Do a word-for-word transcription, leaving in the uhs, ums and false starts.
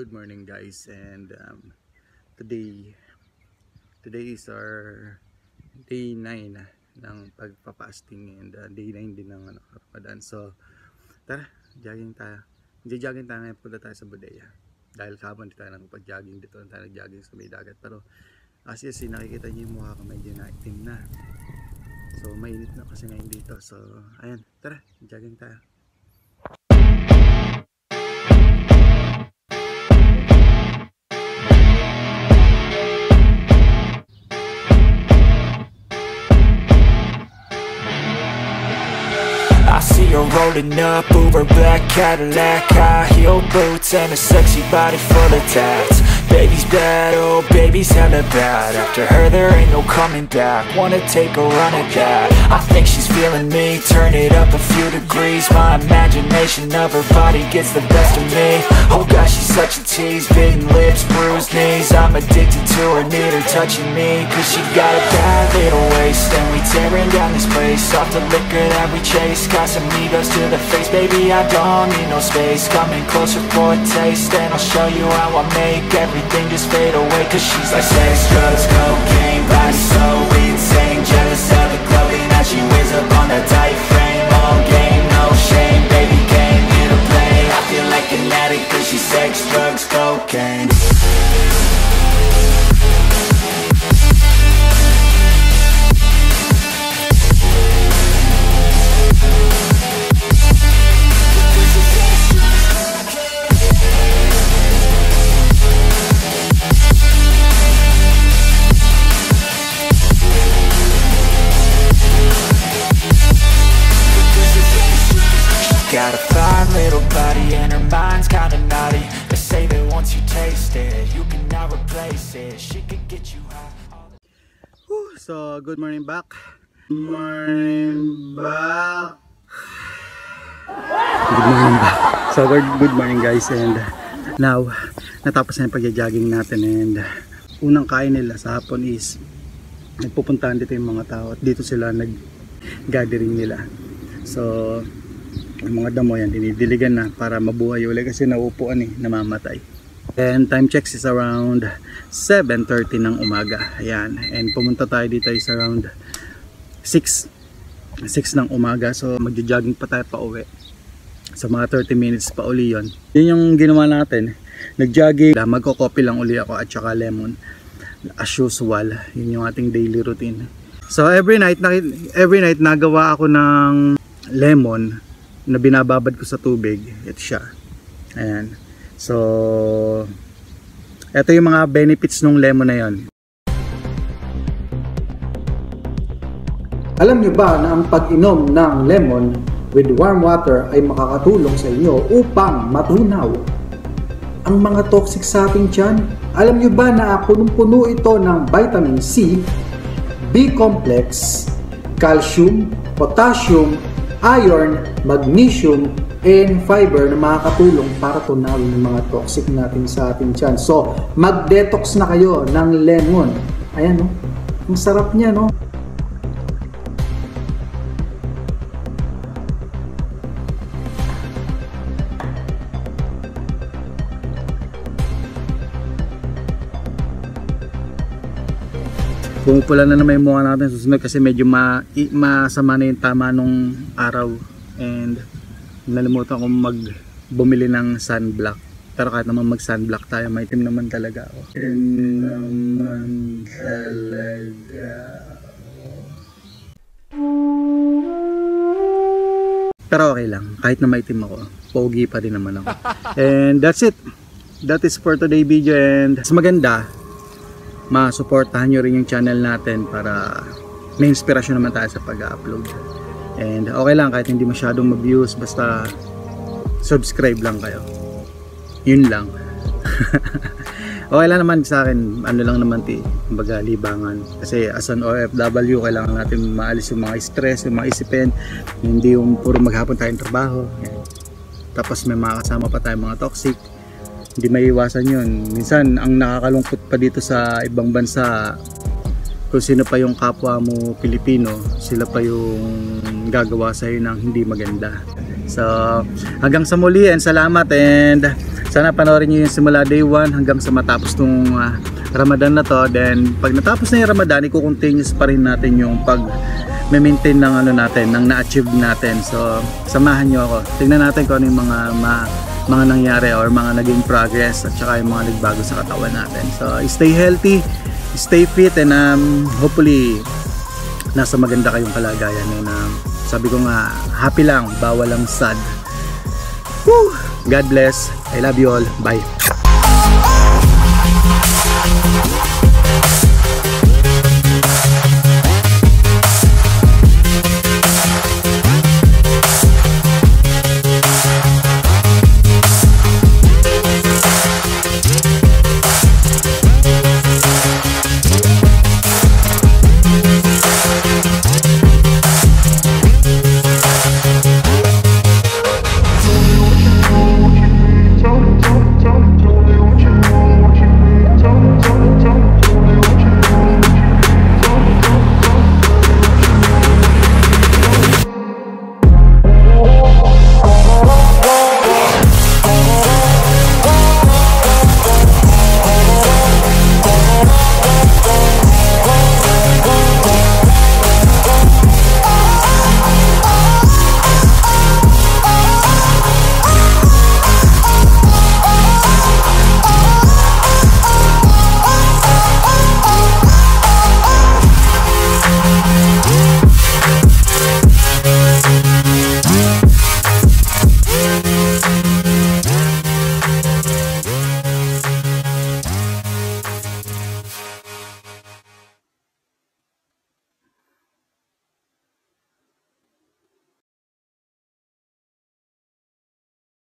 good morning guys, and um, today today is our day nine ng pagpapasting and uh, day nine din ng ano, Ramadan. So tara, jogging tayo. Jogging tayo ngayon, punta tayo sa bodega. Dahil kahapon tayo nang pag-jogging dito, tayo nag-jogging sa may dagat. Pero as you see, nakikita niyo yung mukha ko medyo na-itim na. So mainit na kasi ngayon dito. So ayan, tara, jogging tayo. I see her rolling up, Uber black Cadillac, high heel boots and a sexy body full of tats. Baby's bad, oh baby's hella bad. After her there ain't no coming back. Wanna take a run at that. I think she's feeling me, turn it up a few degrees. My imagination of her body gets the best of me. Oh gosh, she's such a tease, bitten lips, bruised knees. I'm addicted to her, need her touching me, cause she got a bad little waist. And we tearing down this place, off the liquor that we chase. Got some egos to the face, baby I don't need no space. Coming closer for a taste, and I'll show you how I make everything just fade away. Cause she's like sex, drugs, cocaine, body so insane. Jealous of the clothing that she wears up on a tight frame. All game, no shame, baby came here to play. I feel like an addict cause she's sex, drugs, cocaine. Got a fine little body and her mind's kinda naughty. They say that once you taste it, you cannot replace it. She could get you high. Whew, so good morning back. Morning back. Good morning back. So good, good morning guys, and now natapos na yung pagja-jogging natin, and unang kain nila sa hapon is nagpupuntahan dito yung mga tao at dito sila nag-gathering nila. So yung mga damo yan, dinidiligan na para mabuhay ulit kasi nauupuan eh, namamatay. And time checks is around seven thirty ng umaga. Ayan, and pumunta tayo dito is around six ng umaga. So magja-jogging pa tayo pa uwi. So mga thirty minutes pa uli yun. Yun yung ginawa natin. Nag-jogging, magko-coffee lang uli ako at saka lemon as usual. Yun yung ating daily routine. So every night, every night nagawa ako ng lemon na binababad ko sa tubig. Ito siya. Ayan. So ito yung mga benefits ng lemon na yon. Alam nyo ba na ang pag-inom ng lemon with warm water ay makakatulong sa inyo upang matunaw ang mga toxic sa ating tiyan? Alam nyo ba na punong-puno ito ng vitamin C, B-complex, calcium, potassium, iron, magnesium, and fiber na makakatulong para tunawin yung mga toxic natin sa ating tiyan. So, mag-detox na kayo ng lemon. Ayan, no? Ang sarap niya, no? Pumupula na naman yung mukha natin susunod kasi medyo ma masama na yung tama nung araw, and nalimutan ko mag bumili ng sunblock. Pero kahit naman mag sunblock tayo, maitim naman talaga ako. Itim naman talaga ako. Pero okay lang, kahit na maitim ako, pogi pa din naman ako. And that's it. That is for today video, and mas maganda masuportahan nyo rin yung channel natin para may inspirasyon naman tayo sa pag-upload. And okay lang kahit hindi masyadong mag-views, basta subscribe lang kayo. Yun lang. Okay lang naman sa akin, ano lang naman ti, kumbaga libangan. Kasi as an O F W, kailangan natin maalis yung mga stress, yung mga isipin, hindi yung puro maghapon tayong trabaho. Yan. Tapos may mga kasama pa tayong mga toxic. Hindi may iwasan yun. Minsan ang nakakalungkot pa dito sa ibang bansa, kung sino pa yung kapwa mo Pilipino, sila pa yung gagawa sa'yo ng hindi maganda. So hanggang sa muli, and salamat, and sana panoorin nyo yung simula day one hanggang sa matapos tong uh, Ramadan na to. Then pag natapos na yung Ramadan, i-continuous pa rin natin yung pag maintain ng ano natin, ng na-achieve natin. So samahan nyo ako, tingnan natin kung ano yung mga ma mga nangyari or mga naging progress at saka yung mga nagbago sa katawan natin. So stay healthy, stay fit, and um, hopefully nasa maganda kayong kalagayan. And um, sabi ko nga, happy lang, bawal lang sad. Woo! God bless, I love you all, bye.